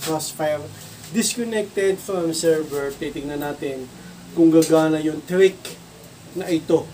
Crossfire disconnected from server. Titingnan natin kung gagana yung trick na ito.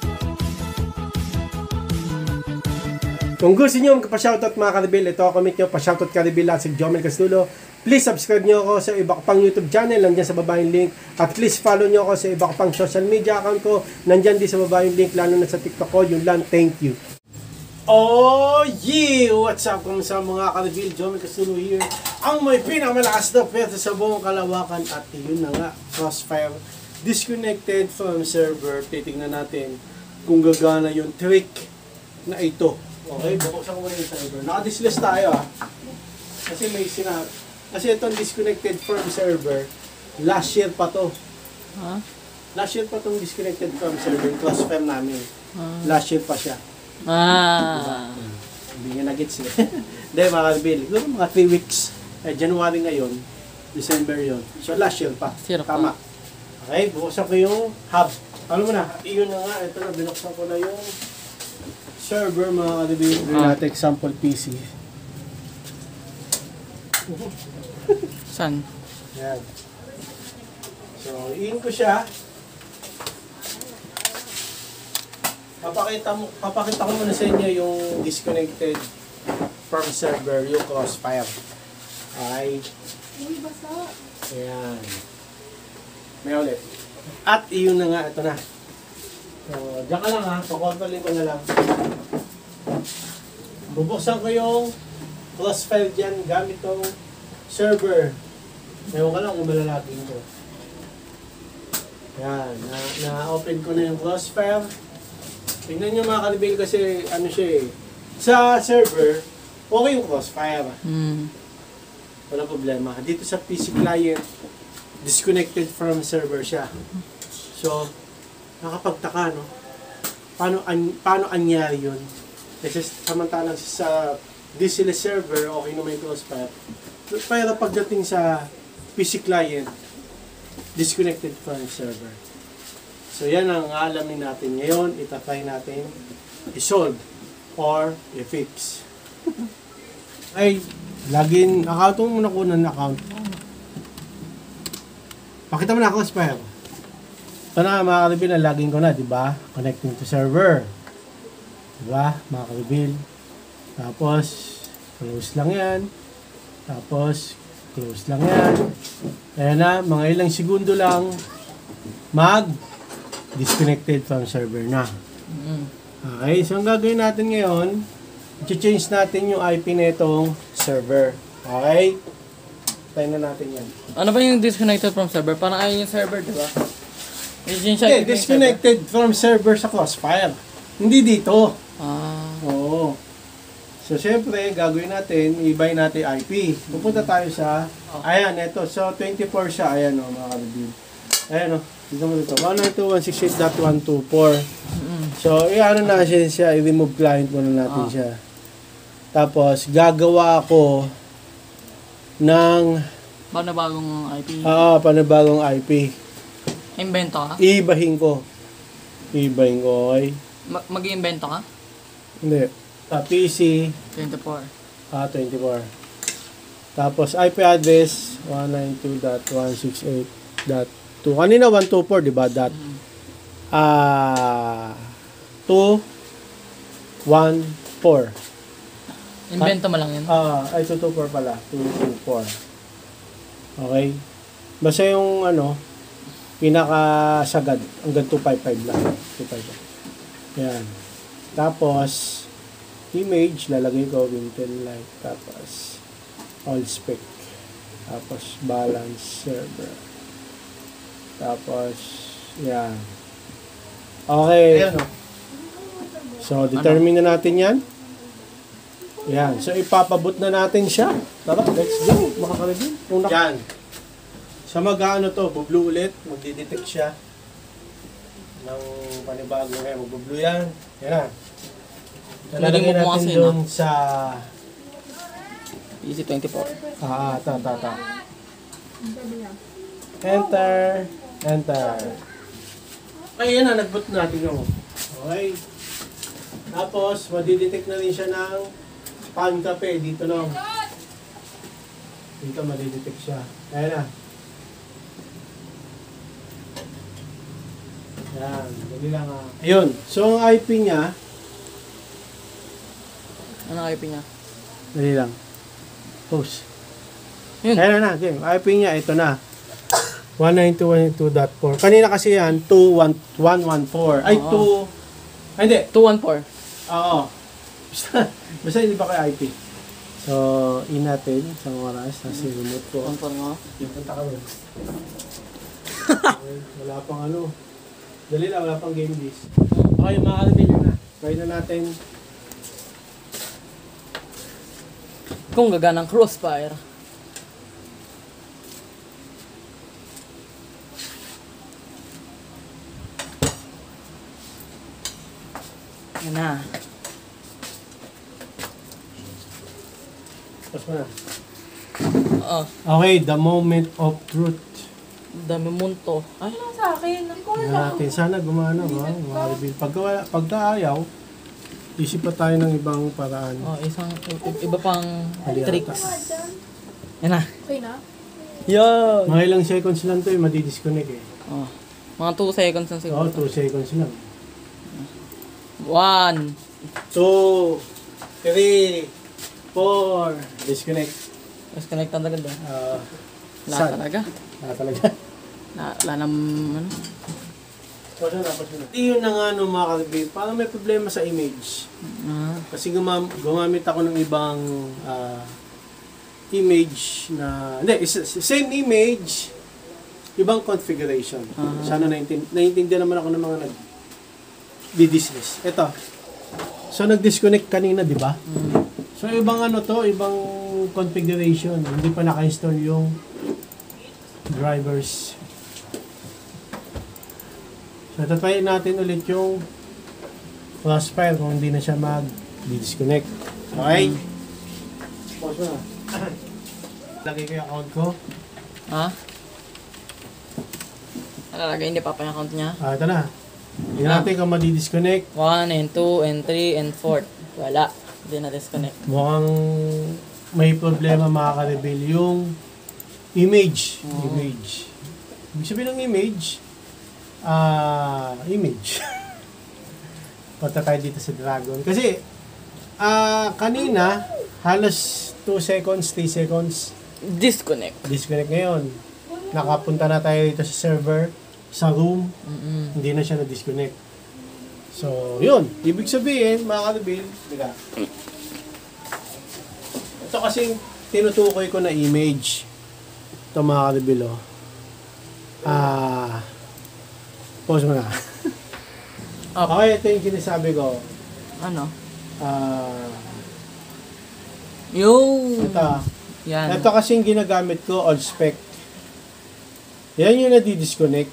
Kung gusto nyo magpa-shoutout mga Karibil, ito comment nyo, pa-shoutout Karibil at si Jomel Castulo. Please subscribe nyo ako sa iba ko pang YouTube channel, nandyan sa baba yung link. At please follow nyo ako sa iba ko pang social media account ko, nandyan din sa baba yung link, lalo na sa TikTok ko. Yun lang, thank you. Oh yeah! What's up sa mga Karibil? Jomel Castulo here. Ang may pinakamalakas na pwede sa buong kalawakan. At yun na nga, Crossfire disconnected from server. Titingnan natin kung gagana yung trick na ito. Okay, buksan ko muna yung server. Naka-disless tayo Kasi may kasi itong disconnected from server, last year pa to. Huh? Last year pa tong disconnected from server, Crossfire namin. Last year pa siya. Diba? Hindi nga nag-gets Hindi, mga Karibil. Mga 3 weeks. January ngayon, December yon. So last year pa. Tama. Okay, buksan ko yung hub. Alam mo na, iyon na nga. Ito na, binuksan ko na yung server, mga Karibil. Natin example PC. Saan? Yan. So, iyon ko siya. Papakita ko muna sa inyo yung disconnected from server, yung Crossfire. Ay. Ayan. May ulit. At iyon na nga, ito na. So, diyan ka lang pakontrolin ko na lang. Bubuksan ko yung Crossfire dyan gamit tong server. Ewan ka lang kung malalagin ko. Yan, na-open ko na yung Crossfire. Tingnan nyo mga Karibil kasi ano siya sa server, okay yung Crossfire. Wala problema. Dito sa PC client, disconnected from server siya. So, nakapagtaka, no? Paano anyari yun? Kasi samantalang sa DCL server, okay naman yung Crossfire. Pero pagdating sa PC client, disconnected from server. So yan ang alamin natin ngayon. Itatry natin i-solve or i-fix. Ay, login. Account mo muna ko ng account. Pakita mo na Crossfire. Ito na mga Karibil, login ko na, di ba? Connecting to server. Di ba, mga Karibil? Tapos, close lang yan. Tapos, close lang yan. Ayan na, mga ilang segundo lang, disconnected from server na. Okay, so ang gagawin natin ngayon, i-change natin yung IP na itong server. Okay? Try na natin yan. Ano ba yung disconnected from server? Parang ayun yung server, di ba? Okay, disconnected from server sa Crossfire. Hindi dito. Oo. So, syempre, gagawin natin, i-buy natin IP. Pupunta tayo sa, ayan, ito. So, 24 siya. Ayan, mga Karibil. Ayan, dito mo dito. 192.168.124. So, i-ano na siya, i-remove client muna natin siya. Tapos, gagawa ako ng panibagong IP. Panibagong IP. Invento ka? Ibahin ko, okay? Mag-invento ka? Hindi. PC 24. 24. Tapos IP address 192.168.2. Kanina 124, di ba? 214. Invento mo lang yun? Ay 224 pala. 224. Okay? Basta yung pinakasagad hanggang 255 lang. 255. Yan. Tapos image, lalagay ko Wintel Light, tapos all spec, tapos balance server, tapos yan. Okay. So determine na natin yan. Yan. So ipapabot na natin siya. Tara, let's go mga Karibil. Yan. So mag-ano to, bublo ulit, magdi-detect siya ng panibago ngayon, magbublo yan. Yan na. Lalagay natin doon sa PC24. Enter. Okay, yan na, nag-boot natin yung. Okay. Tapos, madidetect na rin siya ng pan kape dito lang. Dito madidetect siya. Ayan na. Yan, dali lang Ayun, so ang IP niya, Ano IP niya? dali lang. Post. Yun. Ayan na, game. IP niya, ito na. 192.192.4. Kanina kasi yan, 2.1.1.1.4. Ay, Oo. Hindi. 214. Oo. Basta hindi pa kayo IP. So, in natin, isang oras, nasa remote ko. 14 mo. Punta ka rin. Wala pang ano. Dali lang, wala pang game list. Okay, makakalitin na. Try na natin. Kung gaganang crossfire. Yan na. Tapos mo na. Oo. Okay, the moment of truth. Dami munto. Ay, Ano sa akin? Ang ko Yan lang. natin. Sana gumana, ma-reveal. Pagka ayaw, isip pa tayo ng ibang paraan. isang iba pang Halata. tricks. Yan na. Okay na? Yan. Mga ilang seconds lang to madidisconnect eh. Oh. Mga 2 seconds na siguro. Oo, 2 seconds lang. 1. 2, 3, 4, disconnect. Tapos connect na agad. Wala Saan? talaga. Ah, talaga. Wala nang ano. Pwede na. Hindi yun na nga no, mga kalibig. Parang may problema sa image. Kasi gumamit ako ng ibang image na... Hindi, same image, ibang configuration. Sana naiintindihan naman ako ng mga nag-dismiss. Ito. So, nag-disconnect kanina, di ba? So, ibang ano to, ibang configuration. Hindi pa naka-install yung drivers. So, tatayin natin ulit yung Crossfire kung hindi na siya mag-disconnect. Okay? Pause mo na. Lagay ko yung account ko. Ha? Nalalagay, hindi pa yung account niya. Ito na. Tingnan natin kung madi-disconnect. 1 and 2 and 3 and 4. Wala. Hindi na disconnect. Mukhang may problema makaka-reveal yung image. Image. Ibig sabihin ng image, image. Punta tayo dito sa Dragon. Kasi, kanina, halos 2 seconds, 3 seconds, Disconnect. disconnect ngayon. Nakapunta na tayo dito sa server, sa room, hindi na siya na-disconnect. So, yun. Ibig sabihin, mga ka-reveal, diba? Ito kasing tinutukoy ko na image. Ito mga ka-reveal, oh. Pause mo na. Up. Okay, ito yung sinasabi ko. Ano? Ito. Yan. Ito kasing ginagamit ko, all spec. Yan yung nadi-disconnect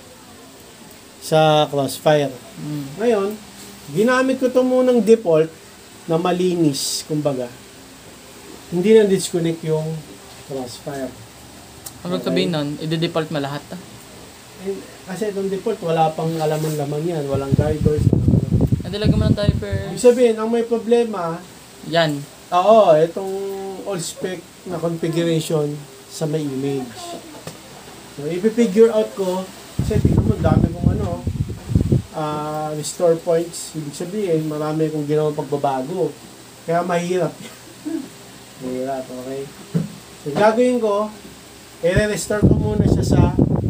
sa Crossfire. Ngayon, ginamit ko ito munang default na malinis, kumbaga. Hindi na disconnect yung Crossfire. Ano sabihin nun? I-default mo lahat. Kasi itong default, wala pang alaman-laman yan. Walang drivers. Nadilag mo ng diaper. Ibig sabihin, ang may problema, Yan. oo, itong all spec na configuration sa may image. So, ipipigure out ko, kasi tingnan mo, dami kong restore points. Ibig sabihin, marami kong ginawang pagbabago. Kaya mahirap. Mahirap, okay? So, gagawin ko, i-restore ko muna siya sa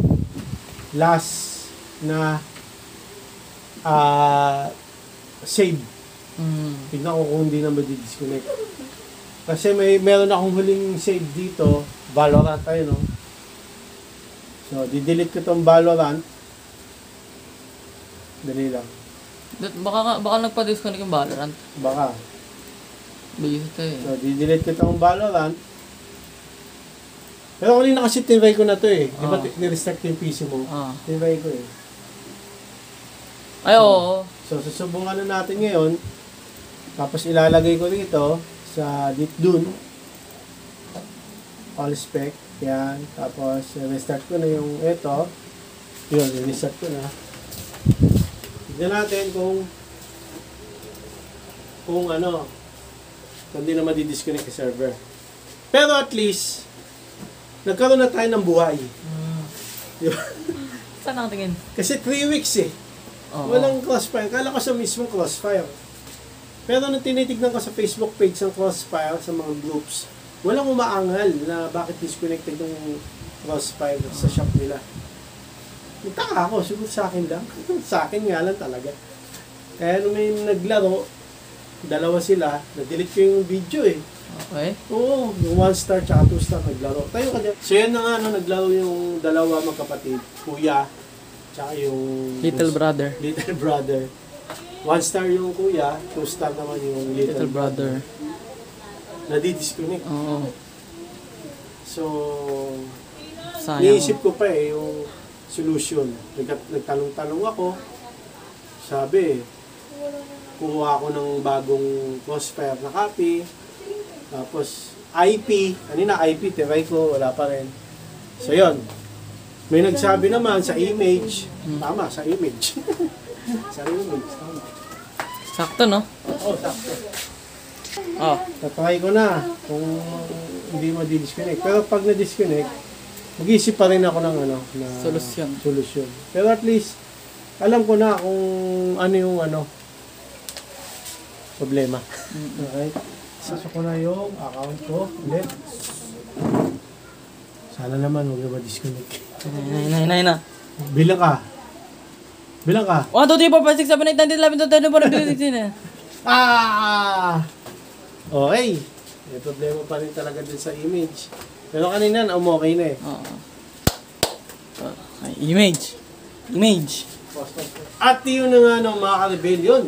last na save. Tignan ko kung hindi na ma-disconnect. Kasi meron akong huling save dito, Valorant tayo, no? So, di-delete ko tong Valorant. Dali lang. Baka nagpa-disconnect yung Valorant. Baka. Base ito eh. So, di-delete ko tong Valorant. Pero kanina kasi tinry ko na to eh. Di ba nirestart yung PC mo? Tinry ko eh. Ay, oo. So, susubukan na natin ngayon. Tapos ilalagay ko dito sa dun. All spec. Yan. Tapos, restart ko na yung ito. Yun, restart ko na. Tignan natin kung hindi na madi-disconnect yung server. Pero at least, nagkaroon na tayo ng buhay. Di ba? Saan nakatingin? Kasi 3 weeks eh. Oo. Walang Crossfire. Kala ko sa mismong Crossfire. Pero nung tinitignan ko sa Facebook page ng Crossfire, sa mga groups, walang umaangal na bakit disconnected yung Crossfire sa shop nila. Nagtaka ako, siguro sa akin lang. Sa akin nga lang talaga. Kaya nung may naglaro, dalawa sila, na-delete ko yung video eh. Okay. Oo, yung 1 star tsaka 2 star naglaro. Tayo ka dyan. So yan na nga, naglaro yung dalawa magkapatid, kuya, tsaka yung Little brother. little brother. 1 star yung kuya, 2 star naman yung little, Little brother. Nadi-disconnect. Oo. So, Sayang. niisip ko pa eh yung solution. Nagtanong-tanong ako. Sabi, kuha ako ng bagong Crossfire na copy. Tapos, IP. Kanina IP, tiray ko, wala pa rin. So, yun. May nagsabi naman sa image. Tama, sa image. Sa image. Tama. Sakto, no? Oo, sakto. Oh. Tatry ko na kung hindi mo di-disconnect. Pero pag na-disconnect, mag-iisip pa rin ako ng na solusyon. Pero at least, alam ko na kung ano yung problema. Okay? Sasok ko na yung account ko ulit. Sana naman huwag na ma-disconnect. Nay na. Bilang ka. 1, 2, 1, 2, 3, 4, 5, 6, 7, 8, 9, 10, 11, 12, 13, 14, 15, 16. Ah! Okay. May problema pa rin talaga dun sa image. Pero kanina, okay na eh. Oo. Okay, image. At yun na nga mga ka-rebellion.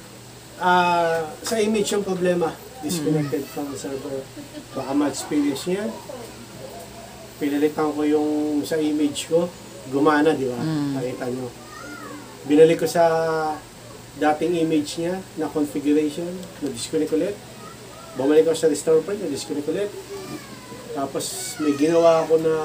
Sa image yung problema. Disconnected from the server. Baka ma-experience niya. Pinalitan ko yung sa image ko. Gumana, di ba? Nakita nyo. Binalik ko sa dating image niya na configuration. Na-disconnect ulit. Bumalik ko sa restore point. Na-disconnect ulit. Tapos may ginawa ako na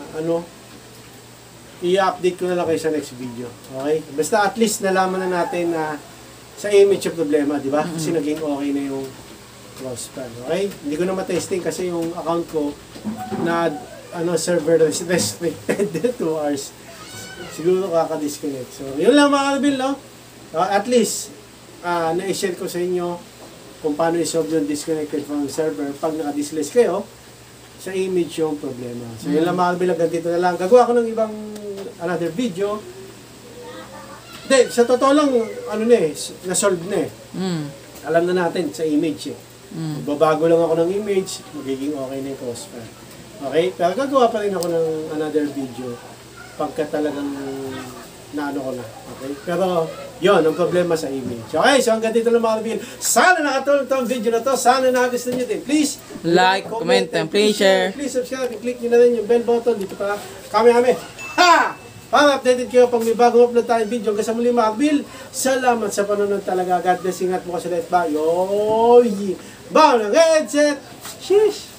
i-update ko na lang kayo sa next video. Okay? Basta at least nalaman na natin na sa image yung problema, di ba? Kasi naging okay na yung Crossfire. Okay? Hindi ko na matesting kasi yung account ko na server restricted 2 hours. Siguro kaka-disconnect. So, yun lang mga ka-rebel, no? At least, na-share ko sa inyo kung paano i-solve yung disconnected from the server pag naka-disless kayo sa image yung problema. So, yun lang mga ka-rebel, hanggang dito na lang. Gagawa ko ng ibang another video. Hindi, sa totoo lang, na-solve na eh. Alam na natin sa image eh. Babago lang ako ng image, magiging okay na yung Crossfire. Okay? Pero gagawa pa rin ako ng another video pagka talagang naano ko na. Okay? Pero, yun, ang problema sa image. Okay, so hanggang dito lang mga ka-rebel. Sana nakatulong itong video na to. Sana nagustuhan nyo din. Please, Like, comment, and please share. Please subscribe and click nyo na rin yung bell button. Dito pa kami. Ha! Para updated kayo pag may bagong upload tayong video. Hanggang sa muli mga ka-rebel. Salamat sa panonood talaga. God bless. Ingat mo kasi lahat ba? Yoy! Bawa ng headset! Sheesh!